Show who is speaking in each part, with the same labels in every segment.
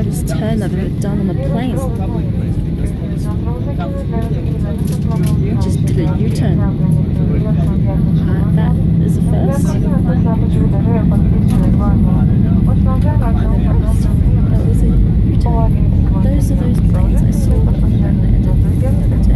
Speaker 1: hardest turn I've ever done on a plane. Just did a U-turn. That is a first. That was a U-turn. Those are those planes I saw that landed the other day.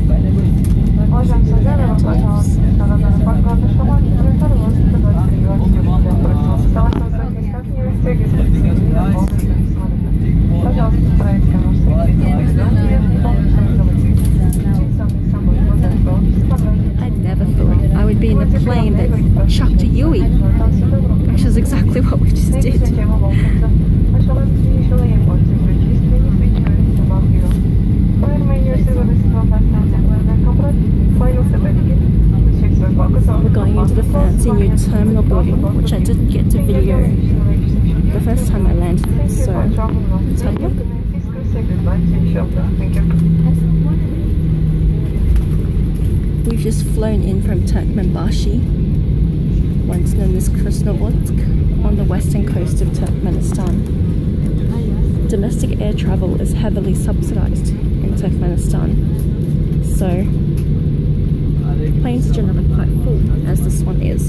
Speaker 1: I never thought I would be in a plane that chucked a Yui, which is exactly what we just did. We're going into the fancy new terminal building, which I didn't get to video the first time I landed, so let's have a look. We've just flown in from Turkmenbashi, once known as Krasnovodsk, on the western coast of Turkmenistan. Domestic air travel is heavily subsidized in Turkmenistan, so planes are generally quite full, as this one is.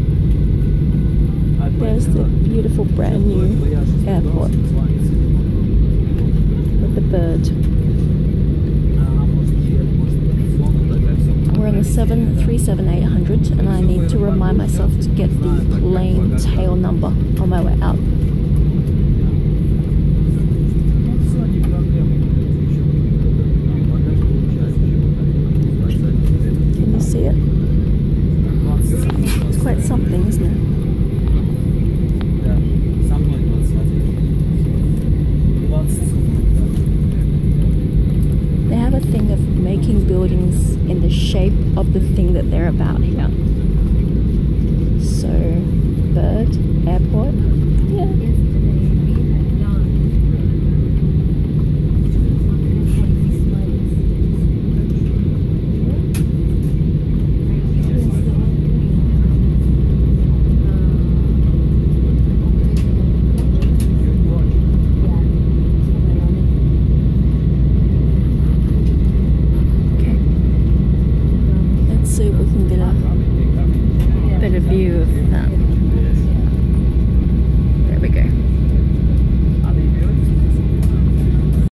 Speaker 1: There's the beautiful brand new airport with the bird. We're on the 737-800 and I need to remind myself to get the plane tail number on my way out. Can you see it? It's quite something, isn't it? They have a thing of making buildings in the shape of the thing that they're about here. So, bird, airport, yeah. So we can get a better view of that.